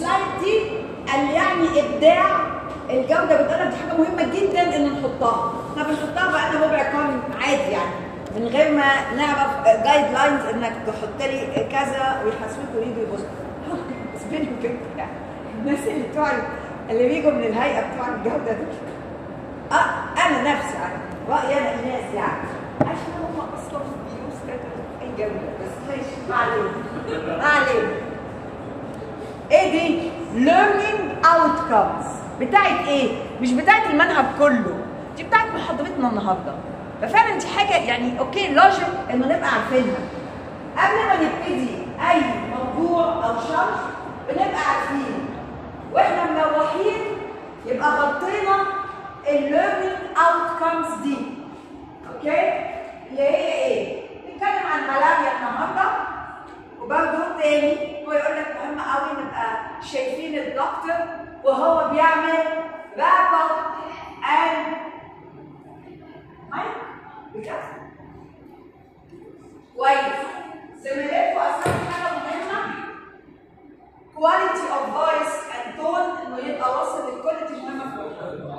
السلايد دي قال يعني ابداع الجوده، بتقول دي حاجه مهمه جدا ان نحطها. احنا بنحطها بقالنا ربع قرن عادي يعني، من غير ما نعرف جايد لاينز انك تحط لي كذا ويحاسبوك ويجوا يبصوا. بس بيني وبينك يعني الناس اللي بيجوا من الهيئه بتوع الجوده دول، انا نفسي يعني رايي انا الناس يعني عشان هم اصلا بيستخدموا اي جوده، بس ماشي ما علينا ما علينا. ايه دي؟ learning outcomes بتاعت ايه؟ مش بتاعت المنهج كله، دي بتاعت محاضرتنا النهارده. ففعلا دي حاجه يعني اوكي لوجيك انه نبقى عارفينها. قبل ما نبتدي اي موضوع او شرح بنبقى عارفين، واحنا مروحين يبقى غطينا الليرنينج اوتكمز دي. اوكي؟ اللي هي ايه؟ نتكلم عن ملاريا النهارده، وبرضه تاني هو يقول لك مهم قوي نبقى شايفين الدكتور وهو بيعمل رابط and بجد كويس. زميلاتكم اصلا حاجه مهمه، quality of voice and tone، انه يبقى واصل للكواليتي مهمه في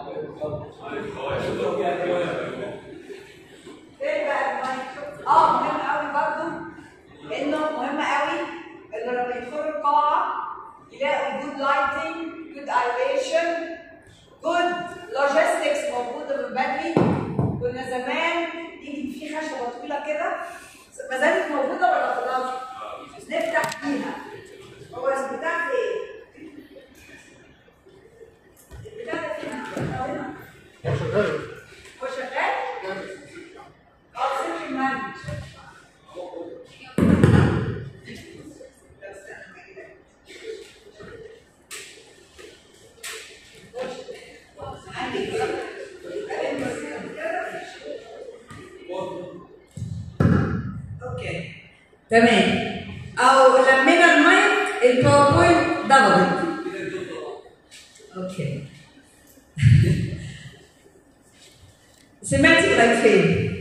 ايه بقى المايك؟ مهم قوي برضه، انه مهم قوي انه لما يدخلوا القاعه يلاقوا good lighting، good elevation، good logistics موجوده من بدري. كنا زمان يجي في خشبه طويله كده، ما زالت موجوده ولا خلاص؟ نفتح فيها. هو البتاع في ايه؟ البتاع ده فيها هو شغال؟ هو شغال؟ سيبك المانج. اوكي تمام. او لمينا المايك الباوربوينت ضربت. اوكي سمعتي لغايه فين؟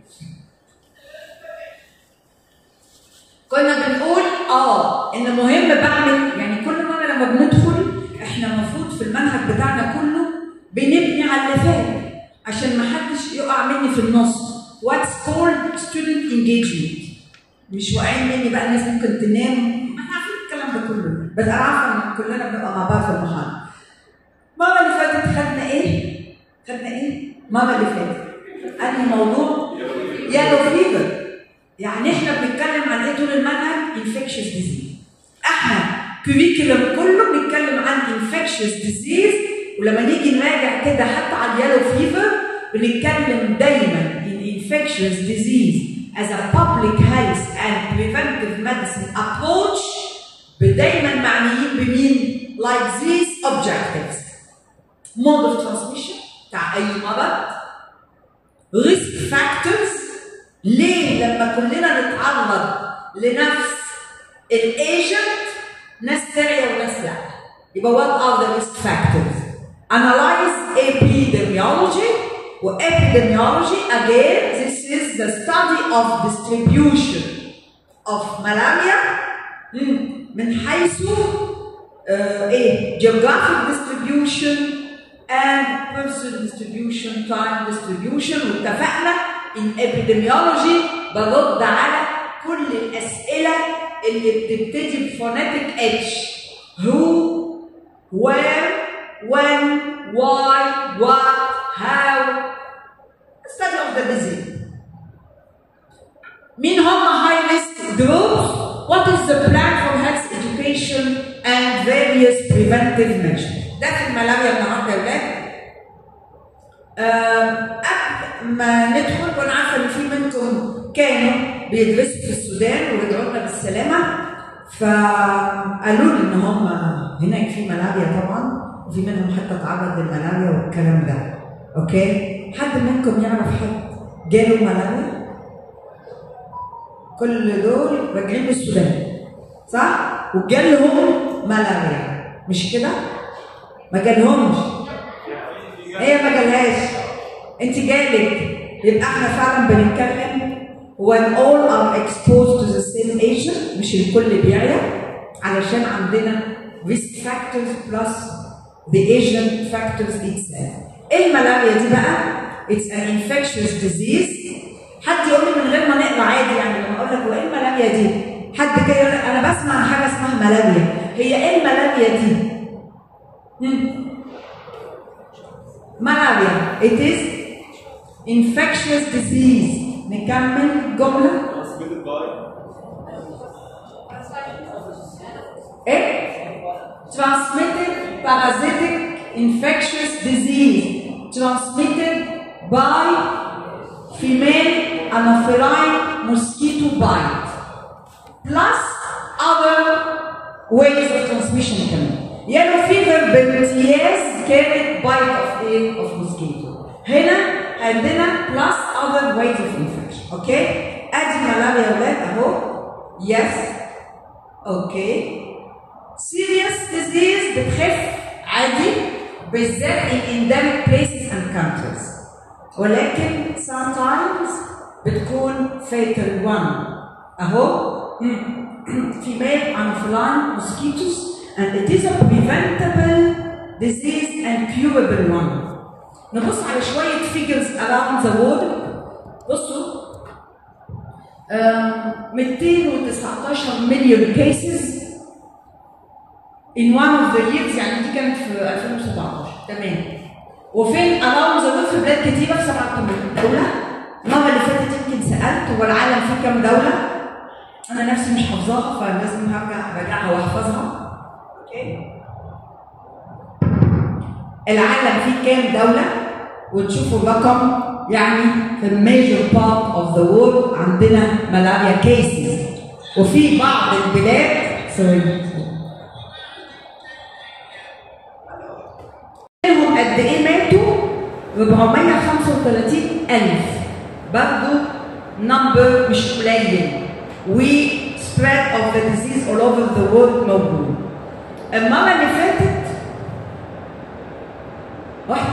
كنا بنقول ان مهم بعمل يعني كل مره لما بندخل احنا المفروض في المنهج بتاعنا كله بنبني على اللي فات عشان ما حدش يقع مني في النص. What's called student engagement. مش واقعين مني بقى الناس ممكن تنام، ما احنا عارفين الكلام ده كله، بس انا عارفه ان كلنا بنبقى مع بعض في المحاضره. المره اللي فاتت خدنا ايه؟ المره اللي فاتت انهي موضوع؟ يالو فيفر. يعني احنا بنتكلم عن ايه طول المنهج؟ infectious disease. احنا كوريكولم كله بنتكلم عن infectious disease، ولما نيجي نراجع كده حتى على اليالو فيفر بنتكلم دايما in infectious disease as a public health and preventive medicine approach، دايما معنيين بمين؟ like these objectives: mode of transmission بتاع اي مرض، risk factors، ليه لما كلنا نتعرض لنفس الايجنت ناس تعيا وناس لا، يبقى what are the risk factors. Analyze epidemiology. Epidemiology again, this is the study of distribution of malaria من حيث geographic distribution and person distribution, time distribution. واتفقنا in epidemiology برد على كل الأسئلة اللي بتبتدي بفونيتك H: who, where, when, why, what, how. Study of the disease. مين هم high risk groups? What is the plan for health education and various preventive measures. ده في الملاريا النهارده يا ولاد. قبل ما ندخل وانا عارفه ان في منكم كانوا بيدرسوا في السودان ورجعوا لنا بالسلامه، فقالوا لي ان هم هناك في ملاريا طبعا، وفي منهم حتى اتعرض للملاريا والكلام ده. اوكي؟ حد منكم يعرف حد جاله ملاريا؟ كل دول راجعين من السودان صح؟ وجالهم ملاريا مش كده؟ ما جالهمش. هي ما جالهاش، انت جالك. يبقى احنا فعلا بنتكلم when all are exposed to the same agent، مش الكل بيعيا، علشان عندنا risk factors plus the agent factors itself. ايه الملاريا دي بقى؟ It's an infectious disease. حد يقول لي من غير ما نقرا عادي، يعني لما اقول لك هو ايه الملاريا دي؟ حد كده يقول لك انا بسمع عن حاجه اسمها ملاريا، هي ايه الملاريا دي؟ ملاريا it is infectious disease. نكمل جمله. ايه؟ transmitted parasitic infectious disease transmitted by female anopheline mosquito bite plus other ways of transmission كمان. yellow fever بامتياز كانت bite of ايه؟ of mosquito. هنا عندنا plus other ways of infection. اوكي؟ ادي ملاريا يا ولاد اهو. yes. اوكي. serious disease بتخف عادي بالذات in endemic places and countries، ولكن sometimes بتكون fatal one. اهو female anopheline mosquitoes and it is a preventable disease and curable one. نبص على شوية figures around the world. بصوا 219 مليون cases in one of the years، يعني دي كانت في 2017 تمام. وفين around the world في بلاد كتيرة في 87 دولة. المرة اللي فاتت يمكن سألت هو العالم فيه كام دولة؟ أنا نفسي مش حافظاها فلازم أراجعها وأحفظها. أوكي. العالم فيه كام دولة؟ وتشوفوا الرقم، يعني في major part of the world عندنا ملاريا cases، وفي بعض البلاد منهم قد ايه ماتوا؟ 435,000. برضه نمبر مش قليل. و spread of the disease all over the world موجود. المرة اللي فاتت واحد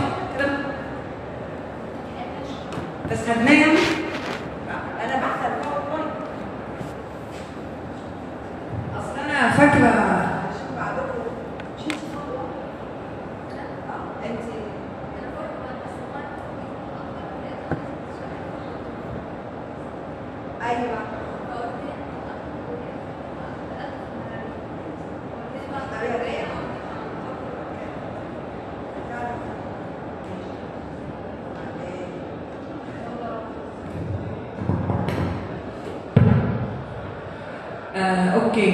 بس خدناهم. انا بحث الباوربوينت اصل انا فاكره عشان بعدكم انت ايوه اوكي.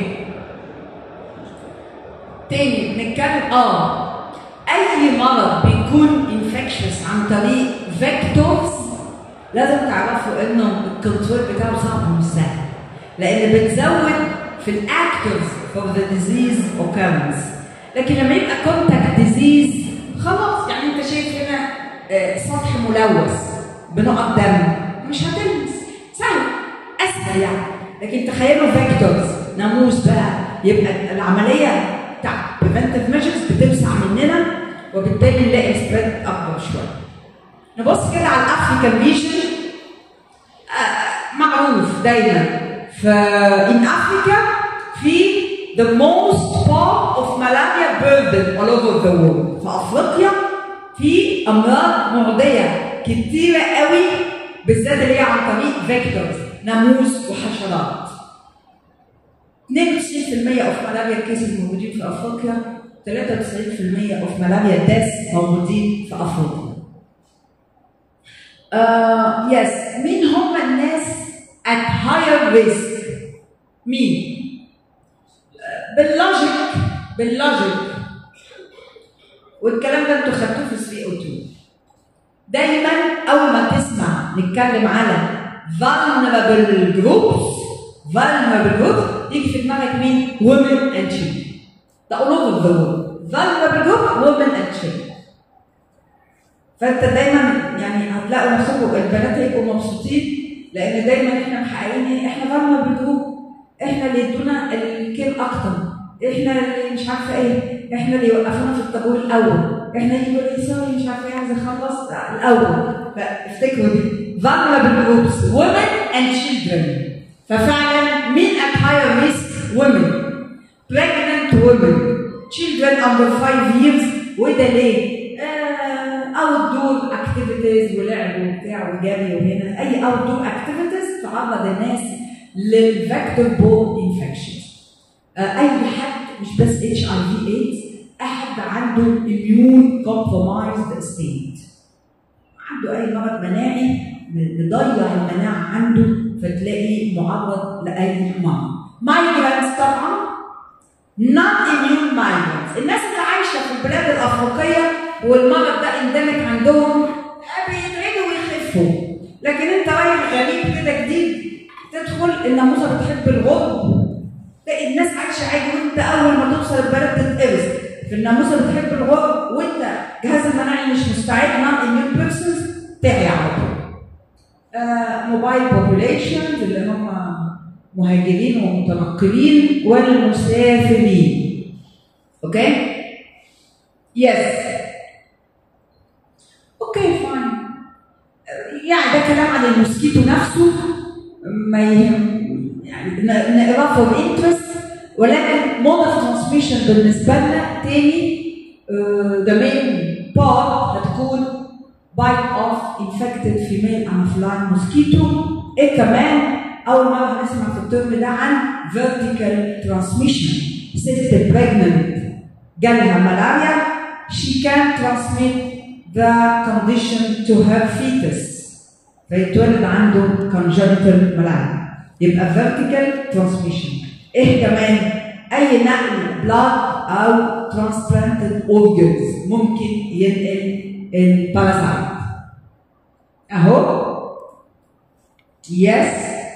تاني بنتكلم اي مرض بيكون انفكشس عن طريق فيكتورز لازم تعرفوا انه الكنترول بتاعه صعب ومش سهل، لان بتزود في الاكتورز فور ذا ديزيز اوكيرنس. لكن لما يبقى كونتاكت ديزيز خلاص، يعني انت شايف هنا سطح ملوث بنقط دم مش هتلمس، سهل اسهل يعني. لكن تخيلوا فيكتورز ناموس بقى، يبقى العمليه بتاع بريفنتيف ميجرز بتوسع مننا وبالتالي نلاقي سبريد اكبر شويه. نبص كده على الافريكان ريجن. معروف دايما في ان افريكا في the most part of malaria burden all over the world. في افريقيا في امراض معديه كتيره قوي بالذات اللي هي عن طريق فيكتورز ناموس وحشرات. 92% اوف ملاريا كيسز موجودين في افريقيا، 93% اوف ملاريا ديثs موجودين في افريقيا. يس، مين هم الناس at higher risk؟ مين؟ باللوجيك والكلام ده انتوا خدتوه في 302. دايما اول ما تسمع نتكلم على vulnerable groups يجي في دماغك مين؟ women and children. ده all over the world. vulnerable group women and children. فانت دايما يعني هتلاقوا نفسكم البنات هيبقوا مبسوطين لان دايما احنا محققين ايه؟ احنا vulnerable group، احنا اللي يدونا الكير اكتر، احنا اللي مش عارفه ايه، احنا اللي يوقفونا في الطابور الاول، احنا اللي يقولوا لي سوري مش عارفه ايه عايزه اخلص الاول. فافتكروا دي vulnerable groups women and children. ففعلا مين at higher risk؟ women. pregnant women children under 5 years. وده ليه؟ outdoor activities ولعب وبتاع وجري وهنا اي outdoor activities تعرض الناس للفيكتور بورن انفكشن. اي حد مش بس HIV AIDS، احد عنده immune compromised state، عنده اي مرض مناعي مضيع المناعه عنده، فتلاقيه معرض لاي مرض. migrants طبعا non immune migrants، الناس اللي عايشه في البلاد الافريقيه والمرض ده اندمج عندهم بيتعدوا ويخفوا، لكن انت رايح غريب كده جديد تدخل الناموسه بتحب الغرب، تلاقي الناس عايشه عادي وانت اول ما توصل البلد تتقرص، في الناموسه بتحب الغرب وانت جهاز المناعي مش مستعد non immune persons تعي على طول. موبايل بوبوليشن اللي هم مهاجرين ومتنقلين والمسافرين. اوكي؟ يس. اوكي فاين. يعني ده كلام عن الموسكيتو نفسه ما يهم، يعني نقراه فور انترست، ولكن مود اوف ترانسميشن بالنسبه لنا تاني ذا مين بارت هتكون بايت اوف انفكتد فيميل انافلاين موسكيتو. ايه كمان؟ اول مره هنسمع في الترم ده عن فيرتيكال ترانسميشن. ست بريجننت جالها ملاريا، she can transmit the condition to her fetus، فيتولد عنده congenital malaria، يبقى vertical transmission. ايه كمان؟ اي نقل blood او transplanted organs ممكن ينقل الباراسايت. اهو yes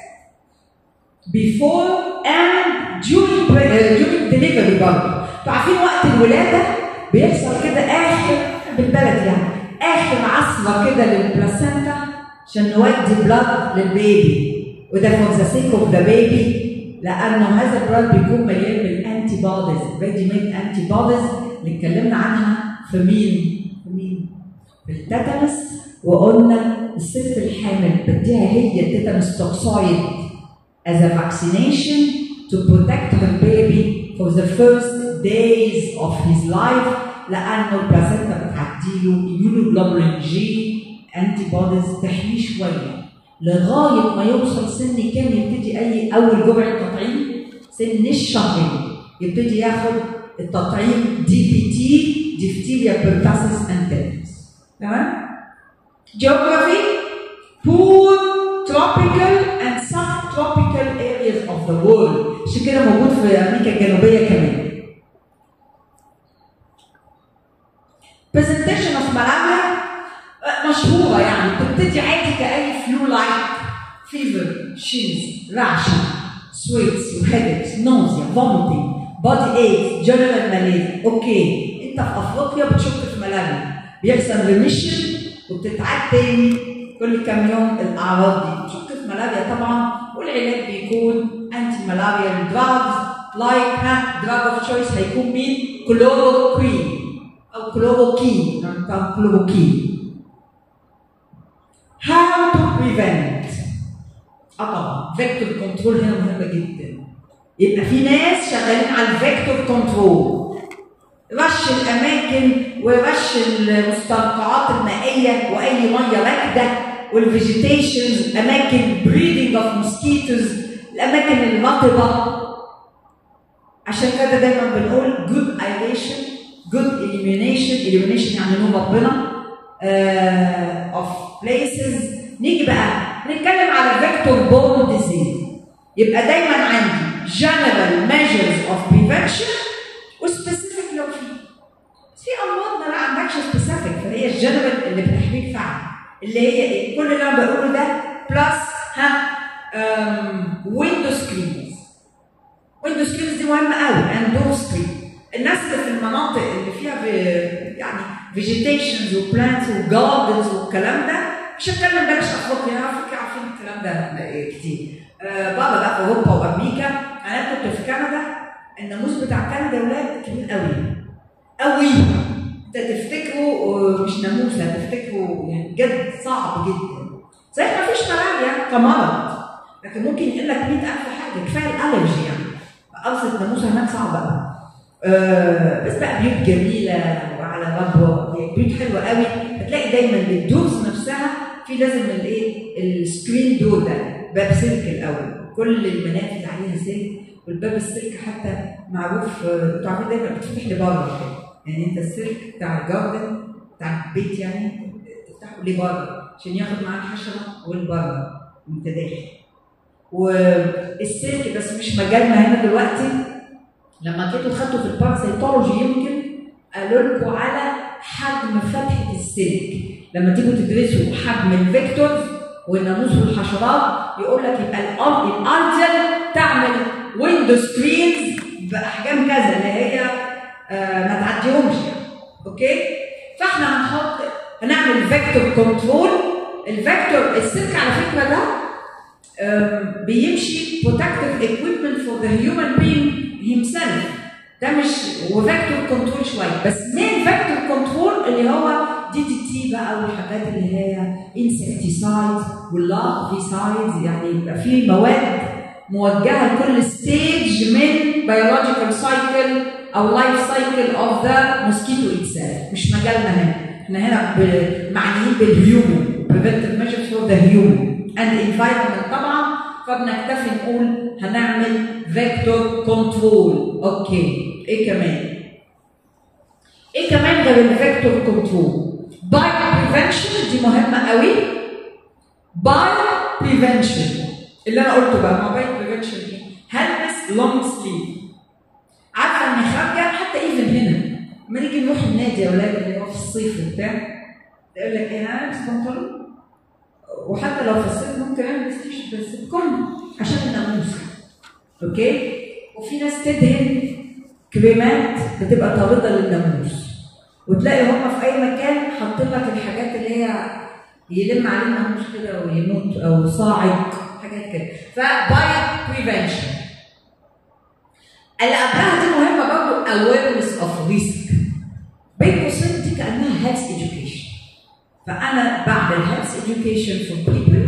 before and during delivery برضه. انتوا عارفين وقت الولاده بيحصل كده اخر بالبلد يعني اخر عصره كده للبلاسنتا عشان نودي بلاد للبيبي، وده فور ذا سيك اوف ذا بيبي، لانه هذا البلاد بيكون مليان بالانتي بوديز، ريدي ميد انتي بوديز اللي اتكلمنا عنها في مين؟ في التيتانس، وقلنا الست الحامل بديها هي التيتانس توكسويد as a vaccination to protect her baby for the first days of his life، لانه البلاسنتا بتعديله immunoglobulin G انتي بوديز تحميه شويه لغايه ما يوصل سن كام يبتدي اول جرعه تطعيم، سن الشهرين يبتدي ياخد التطعيم DPT diphtheria pertussis and tetanus. تمام؟ Geography poor tropical and subtropical areas of the world، عشان كده موجود في امريكا الجنوبيه كمان. presentation of malaria مشهوره، يعني بتبتدي عادي كاي فلو لايك، فيفر، شيز، رعشه، سويتس وهيدكس، نوزيا، فوميتنج، بودي ايكس، جنرال ماليزيا. اوكي انت في افريقيا بتشك في ملاريا، بيحصل ريميشن وبتتعاد تاني كل كام يوم الاعراض دي، بتشك في ملاريا طبعا، والعلاج بيكون انتي ملاريا دراجز لايك دراج اوف تشويس هيكون مين؟ كلوروكوين او كلوروكين، كلوروكين. How to prevent؟ طبعا فيكتور كنترول هنا مهمه جدا، يبقى في ناس شغالين على الفيكتور كنترول، رش الاماكن ورش المستنقعات المائيه واي ميه راكده والفيجيتيشنز، اماكن بريدنج اوف موسكيتوز، الاماكن الرطبه. عشان كده دايما بنقول good aeration good elimination يعني نور ربنا of places. نيجي بقى نتكلم على فيكتور بورن ديزيز، يبقى دايما عندي general measures of prevention وسبيسيفيك لو في امراض ما عندكش سبيسيفيك، فهي الجنرال اللي بتحميك فعلا، اللي هي ايه؟ كل اللي انا بقوله ده بلس ويندو سكرينز. ويندو سكرينز دي مهمه قوي، اند دور سكرين. الناس اللي في المناطق اللي فيها يعني فيجيتيشنز وبلانتس وجاردنز والكلام ده، مش هتكلم بلاش افريقيا، افريقيا عارفين الكلام ده كتير. بره بقى في اوروبا وامريكا. انا كنت في كندا، الناموس بتاع كندا ولاد كبير قوي. انت تفتكروا مش ناموس، هتفتكروا يعني بجد صعب جدا. صحيح ما فيش ملاريا كمرض، لكن ممكن يقول لك 100,000 حاجه، كفايه الالرجي يعني. ابسط ناموسه هناك صعبه قوي. بس بقى بيوت جميله وعلى ربوه، بيوت حلوه قوي. هتلاقي دايما الدورز نفسها في لازم الايه السكرين دور ده باب سلك الاول، كل المنافذ عليها سلك، والباب السلك حتى معروف انتوا عارفين دايما بتفتح لبره كده، يعني انت السلك بتاع الجاردن بتاع البيت يعني تفتحه لبره عشان ياخد معاه الحشره والبره وانت داخل. والسلك بس مش مجالنا هنا دلوقتي. لما جيتوا خدتوا في الباراسيتولوجي يمكن قالوا لكم على حجم فتحه السلك، لما تيجوا تدرسوا حجم الفيكتورز والناموس والحشرات يقول لك يبقى الارجل تعمل ويندو سكرينز باحجام كذا اللي هي ما تعديهمش يعني. اوكي؟ فاحنا هنعمل فيكتور كنترول. الفيكتور السلك على فكره ده بيمشي protective equipment for the human being himself. ده مش وفيكتور كنترول شويه، بس مين فيكتور كنترول اللي هو DDT بقى والحاجات اللي هي انسكتيسايد واللارفيسايد، يعني يبقى في مواد موجهه لكل ستيج من بيولوجيكال سايكل او لايف سايكل اوف ذا موسكيتو itself. مش مجالنا هنا، احنا هنا معنيين بالهيومن preventive measures for the human and environment طبعا، فبنكتفي نقول هنعمل فيكتور كنترول. اوكي، ايه كمان؟ ايه كمان غير الفيكتور كنترول؟ باي بريفنشن، دي مهمه قوي. باي بريفنشن اللي انا قلته بقى، ما باي بريفنشن ايه؟ هلبس لونج سليف. عارفه اني خارجه حتى ايفن هنا لما نيجي نروح النادي يا اولاد اللي هو في الصيف وبتاع، يقول لك ايه انا لابس بنطلون، وحتى لو في الصيف ممكن البس تيشيرت بس بكم عشان الناموس. اوكي؟ وفي ناس تدهن كريمات بتبقى طارده للناموس، وتلاقي هم في اي مكان حاطين لك الحاجات اللي هي يلم عليه الناموس كده ويموت او صاعق حاجات كده. فباي بريفنشن. اللي قبلها دي مهمه برضه awareness of risk. بين قوسين دي كانها health education. فانا بعمل health education for people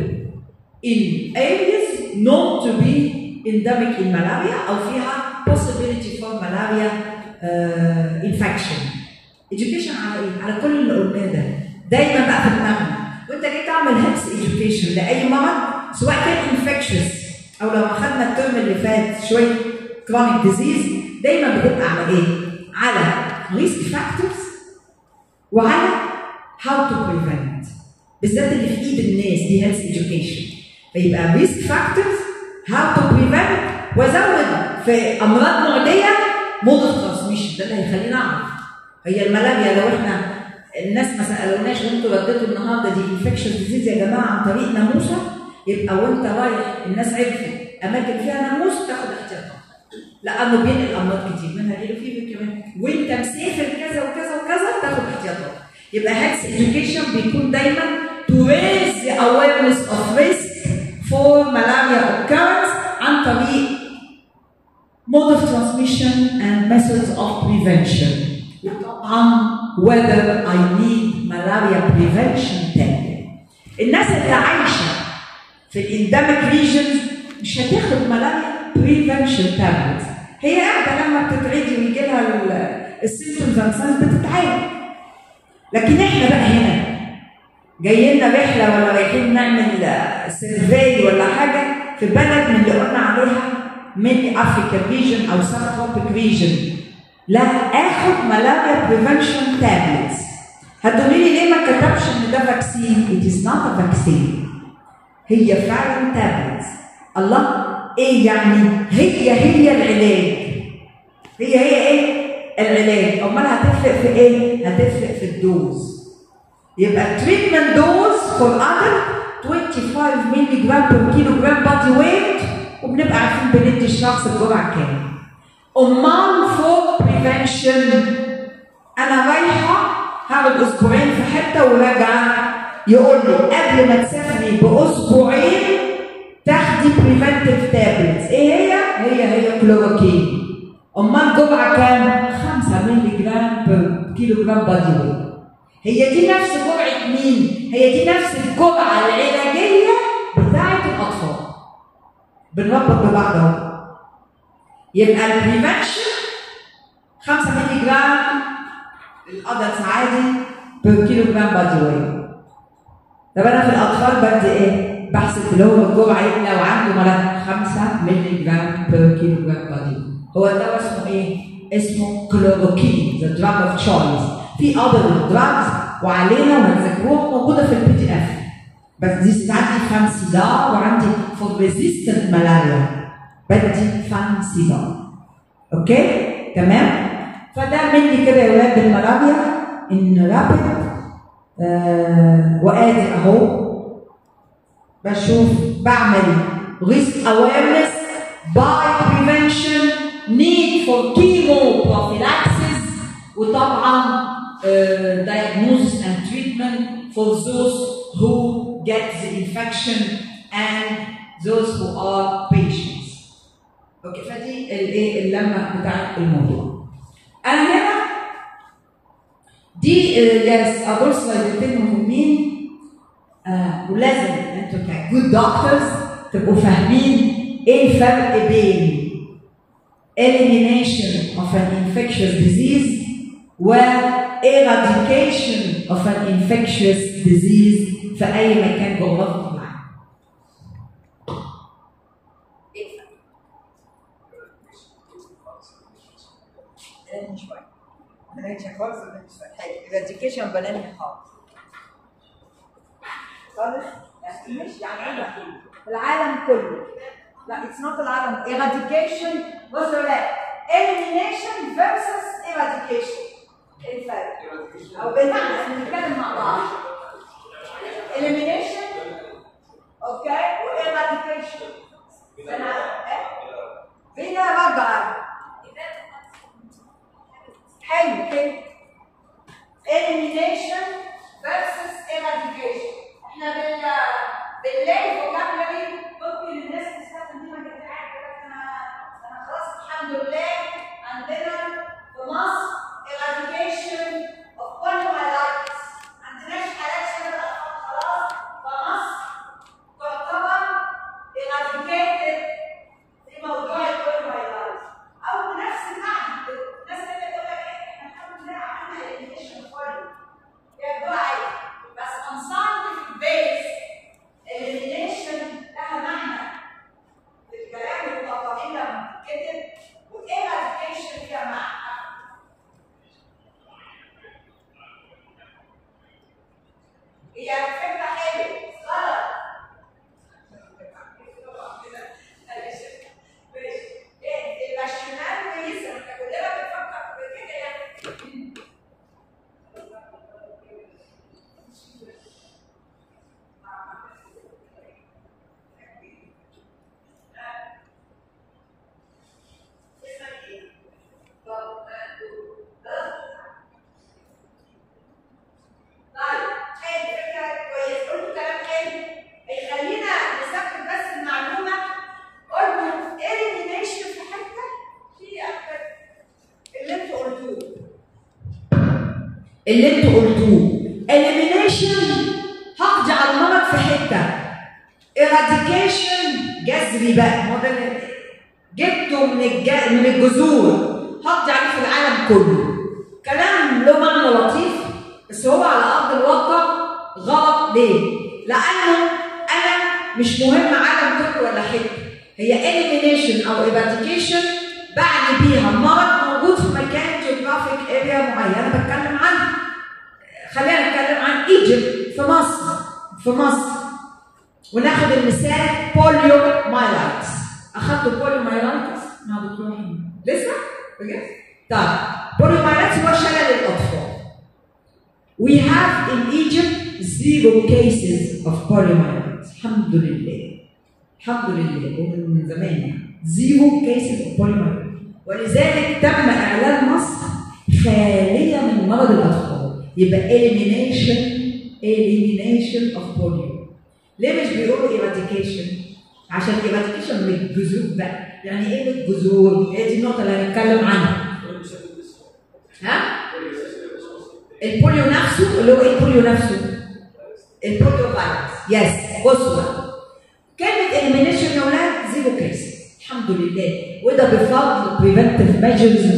in areas known to be endemic in malaria او فيها possibility for malaria infection. education على ايه؟ على كل اللي قلناه ده. دايما بقى في دماغنا وانت جاي تعمل health education لاي مرض سواء كان infectious او لو اخذنا الترم اللي فات شويه chronic disease، دايما بتبقى على ايه؟ على risk factors وعلى how to prevent، بالذات اللي في ايد الناس دي health education. فيبقى risk factors، how to prevent، وازود في امراض معديه mode of transmission. ده اللي هيخلينا نعرف هي الملاريا لو احنا الناس ما سالوناش وانتوا رديتوا النهارده دي infectious disease يا جماعه عن طريق ناموسه، يبقى وانت رايح الناس عرفت اماكن فيها ناموس تاخد احتياطات، لانه بينقل امراض كتير منها يلو فيفر كمان، وانت مسافر كذا وكذا وكذا تاخد احتياطات. يبقى health education بيكون دايما to raise the awareness of risk for malaria occurrence عن طريق mode of transmission and methods of prevention. وطبعا whether I need malaria prevention tablet. الناس اللي عايشه في الانديميك ريجنز مش هتاخد ملاريا prevention tablet. هي قاعده لما بتتعدي ويجي لها السيمبتومز بتتعالج. لكن احنا بقى هنا جايين لنا رحله ولا رايحين نعمل سيرفي ولا حاجه في بلد من اللي قلنا عليها ميدي افريكان ريجن او سب تروبيك ريجن، لا اخد ملاريا بريفنشن تابلتس. هتقولي لي ليه ما كتبش ان ده فاكسين؟ It is not a vaccine. هي فعلا تابلتس. الله، ايه يعني؟ هي العلاج. هي ايه؟ العلاج. امال هتفرق في ايه؟ هتفرق في الدوز. يبقى treatment dose for adult 25 مللي جرام per كيلوغرام body weight، وبنبقى عارفين بندي الشخص الجرعه كام. امال for prevention انا رايحه هقعد اسبوعين في حته وراجعه، يقول لي قبل ما تسافري باسبوعين تاخدي preventive tablets. ايه هي كلوروكين. امال جرعه كام؟ 5 مللي جرام per كيلوغرام body weight. هي دي نفس جرعه مين؟ هي دي نفس الجرعه العلاجيه بتاعه الاطفال. بنربط ببعض اهو. يبقى البريفنشن 5 جرام للادلتس عادي بير كيلو جرام بادي ويت. طب انا في الاطفال بدي ايه؟ بحسب اللي هو الجرعه لو عنده مرض 5 مللي جرام بير كيلو جرام بادي ويت. هو الدواء اسمه ايه؟ اسمه كلوروكين، ذا دراج اوف تشويس. في اذر دراجز وعلينا ونذكروها موجوده في البي دي اف، بس دي عندي فانسيدار وعندي فور ريزيستنت ملاريا بدي فانسيدار. اوكي؟ تمام؟ فده مني كده يا ولاد الملاريا ان رابد. وادي اهو بشوف بعمل ريسك اويرنس باي بريفنشن need for chemo prophylaxis وطبعا diagnosis and treatment for those who get the infection and those who are patients. اوكي فدي الايه اللمه بتاعت الموضوع. انا هنا دي يس ادول سلايدتين مهمين ولازم انتوا كجود دكتورز تبقوا فاهمين ايه الفرق بين elimination of an infectious disease و eradication of an infectious disease في أي مكان جغرافي في العالم. eradication بناني خالص. خالص؟ يعني مش يعني في العالم كله. لا it's not العالم. eradication بصوا لا elimination versus eradication. ايه الفرق؟ او بمعنى نتكلم مع بعض. elimination اوكي و eradication. بينا رجعه. حلو كده. elimination versus eradication. احنا بالليل vocabulary ممكن الناس تستخدم دي ما كانت عارفه. انا خلاص الحمد لله عندنا في مصر eradication of polymyelitis. ما عندناش حالات شبه خلاص فمصر تعتبر eradicated في موضوع البوليمايلايتس. او بنفس المعنى الناس اللي تقول لك احنا الحمد لله عملنا elimination of polymyelitis. يا جماعه بس on scientific base elimination لها معنى في الكلام والتقاليد لما بتتكتب والeradication ليها معنى. هي فكرة حلوة غلط. يبقى الشمال كويسة، احنا كلنا بنفكر بكده يعني. اللي انتوا قلتوه elimination هقضي على المرض في حته. eradication جذري بقى، هو ده اللي جبته من الجذور هقضي عليه في العالم كله. كلام له معنى لطيف بس هو على ارض الواقع غلط. ليه؟ لانه انا مش مهم عالم كله ولا حته. هي elimination او eradication بعني بيها مرض موجود في مكان جيوغرافيك اريا معينه بتكلم عنها. خلينا نتكلم عن ايجيبت في مصر وناخد المثال بوليو مايلايتس. اخدتوا بوليو مايلايتس مع دكتور محمد لسه؟ بجد؟ طيب بوليو مايلايتس هو شلل الاطفال. We have in Egypt 0 cases of polymyelitis. الحمد لله. الحمد لله ومن زمان يعني 0 cases of polymyelitis. ولذلك تم اعلان مصر خاليه من مرض الاطفال. يبقى elimination of polio. ليه مش بيقولوا eradication؟ عشان eradication من الجذور بقى. يعني ايه من الجذور؟ هي دي النقطه اللي هنتكلم عنها. ها؟ البوليو نفسه اللي هو ايه البوليو نفسه؟ البوليو فيروس. يس بصوا بقى. كلمه elimination يا ولاد 0 cases. الحمد لله وده بفضل preventive measures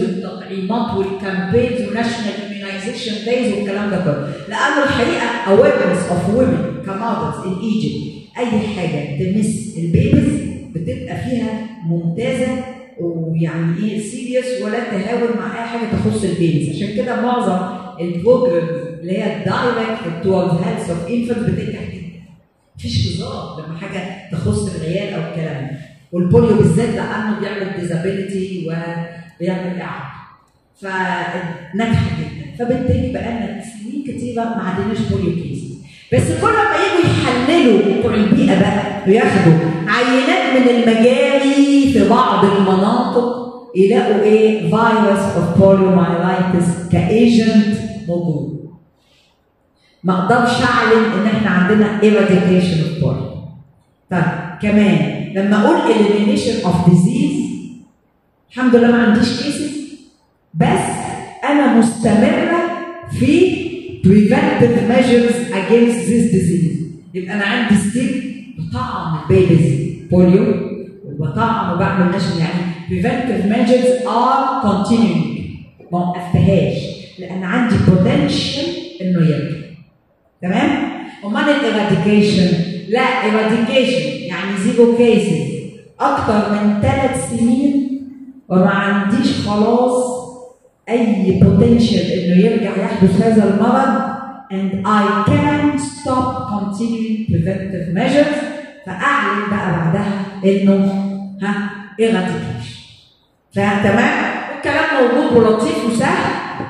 التطعيمات والكامبينز وناشونال immunization دايز والكلام ده كله، لانه الحقيقه awareness of women كمودلز in Egypt اي حاجه تمس البيبيز بتبقى فيها ممتازه ويعني ايه سيريس ولا تهاون مع اي حاجه تخص البيبيز. عشان كده معظم البروجرامز اللي هي الدايركت توورد هيلث اوف انفنت بتنجح جدا. مفيش هزار لما حاجه تخص العيال او الكلام ده. والبوليو بالذات لانه بيعمل ديزابيلتي وبيعمل اعاقه. فناجحه جدا، فبالتالي بقى لنا سنين كتيره ما عندناش بوليو كيسز. بس كل ما يجوا يحللوا بتوع البيئه بقى وياخدوا عينات من المجاري في بعض المناطق يلاقوا ايه؟ فيروس اوف بوليومايلايتس كايجنت موجود. ما اقدرش اعلن ان احنا عندنا eradication of polio. طيب كمان لما اقول elimination of disease الحمد لله ما عنديش كيسز، بس انا مستمره في preventive measures against this disease. يبقى انا عندي ستيل بطعم البيبيز بوليو وبطعم وبعمل نشر، يعني preventive measures are continuing ما وقفتهاش لان عندي potential انه يرجع. تمام؟ امال الإيراديكيشن؟ لا إيراديكيشن يعني زيرو كيسز اكتر من 3 سنين وما عنديش خلاص اي potential انه يرجع يحدث هذا المرض and I can stop continuing preventive measures. فاعلن بقى بعدها انه eradication. تمام؟ الكلام موجود ولطيف وسهل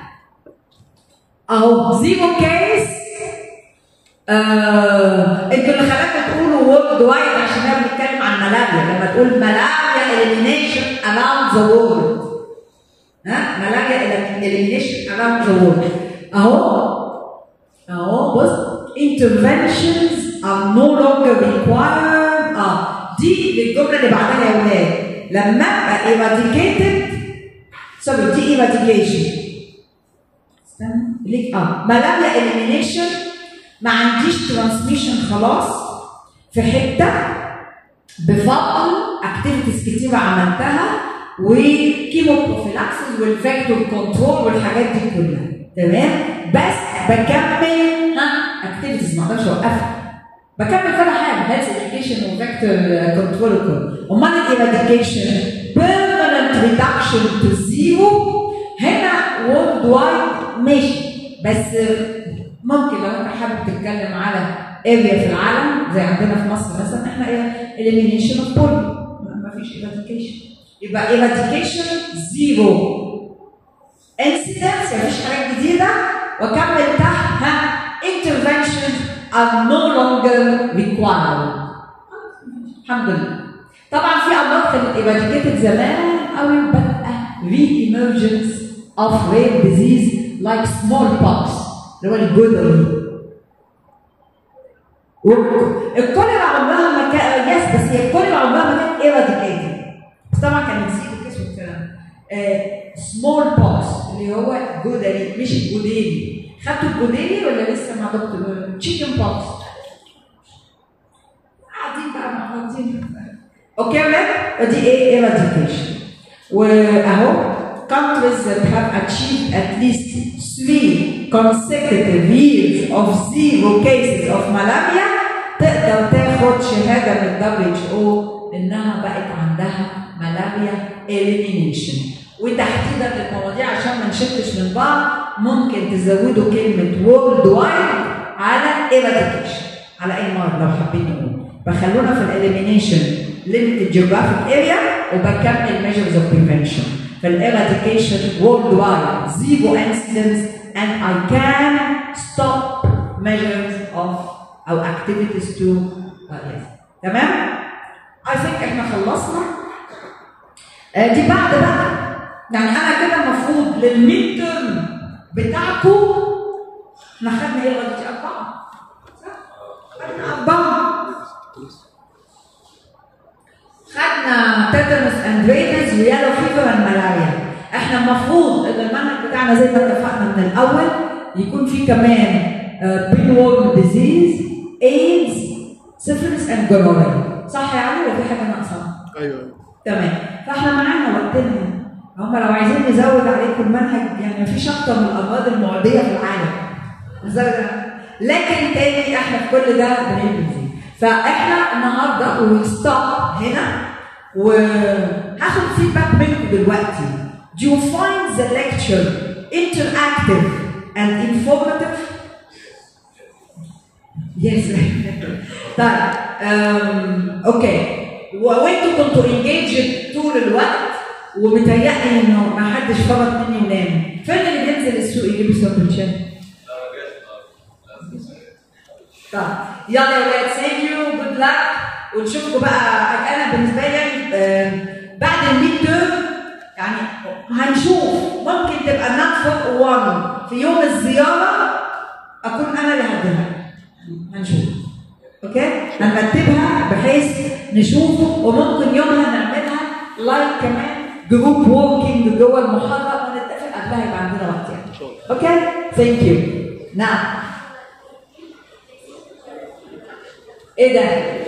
اهو. زيرو كيس انتوا اللي خلاكم تقولوا وورلد وايد عشان احنا بنتكلم عن ملاريا. لما تقول ملاريا elimination around the world، ملاريا elimination around the world اهو بص interventions are no longer required. دي الجمله اللي بعدها يا ولاد. لما ابقى eradicated دي eradication استنى ليك ملاريا elimination ما عنديش ترانسميشن خلاص في حته بفضل اكتيفيتيز كتيره عملتها وكيمو بروفيلاكسس والفاكتور كنترول والحاجات دي كلها. تمام؟ بس بكمل اكتيفيتيز ما اقدرش اوقفها. بكمل كل حاجه هيلث اديوكيشن وفاكتور كنترول وكل. امال الإيراديكيشن بيرمننت ريدكشن تو زيرو هنا وورلد وايد ماشي، بس ممكن لو انت حابب تتكلم على اريا في العالم زي عندنا في مصر مثلا احنا elimination of polio ما فيش eradication. يبقى eradication زيرو incidents ما فيش حاجات جديده واكمل تحت interventions are no longer required. الحمد لله. طبعا في امراض كانت eradicated زمان قوي بقى re-emergence of rare disease like smallpox اللي هو الجدري. الكوليرا عمرها ما كان بس هي الكوليرا عمرها ما كانت ايراديكيتد. بس طبعا كان نسيب الكيس والكلام. سمول بوكس اللي هو جدري مش الجديري. خدتوا الجديري ولا لسه مع دكتور؟ تشيكن بوكس. قاعدين بقى مع بعضين. اوكي يا ولاد؟ دي ايه؟ ايراديكيشن. واهو countries that have achieved at least 3 consecutive years of zero cases of malaria تقدر تاخد شهاده من WHO انها بقت عندها ملاريا elimination. وتحديدا للمواضيع عشان ما نشتش من بعض ممكن تزودوا كلمه world wide على eradication على اي مرض لو حابين نقول. فخلونا في الاليمينيشن limited geographic area وبكمل measures of prevention. فالإراديكيشن world wide zero incidents and I can stop measures of أو activities to yes. تمام؟ I think احنا خلصنا. دي بعد بقى يعني أنا كده المفروض للميد ترم بتاعكم احنا خدنا ايه لغاية 4 صح؟ خدنا 4 خدنا تيتانوس اند ريبس ويالو فيفر اند ملاريا. احنا المفروض ان المنهج بتاعنا زي ما اتفقنا من الاول يكون فيه كمان بري وورم ديزيز، ايدز، سيفلس اند جونوريا. صح يعني ولا في حاجه ناقصه؟ ايوه تمام. فاحنا معانا وقتنا هم لو عايزين نزود عليكم المنهج يعني مفيش اكتر من الامراض المعديه في العالم. لكن تاني احنا في كل ده بنعمل فيه. فاحنا النهارده وستوب هنا وهاخد فيدباك منكم دلوقتي. Do you find the lecture interactive and informative? Yes. طيب اوكي. وانتوا كنتوا engaged طول الوقت ومتهيألي انه ما حدش فرط مني ونام. فين اللي بينزل السوق يجيب سندوتشات؟ طيب يلا يا ولاد ثانك يو جود لك ونشوفكم بقى. انا بالنسبه لي يعني بعد الميد تيرم يعني هنشوف ممكن تبقى نقطه 1 في يوم الزياره اكون انا اللي هديها. هنشوف اوكي هنرتبها بحيث نشوفه وممكن يومها نعملها لايك كمان جروب ووركينج جوه المحاضره ونتفق قبلها يبقى عندنا وقت يعني. اوكي ثانك يو. نعم ايه ده؟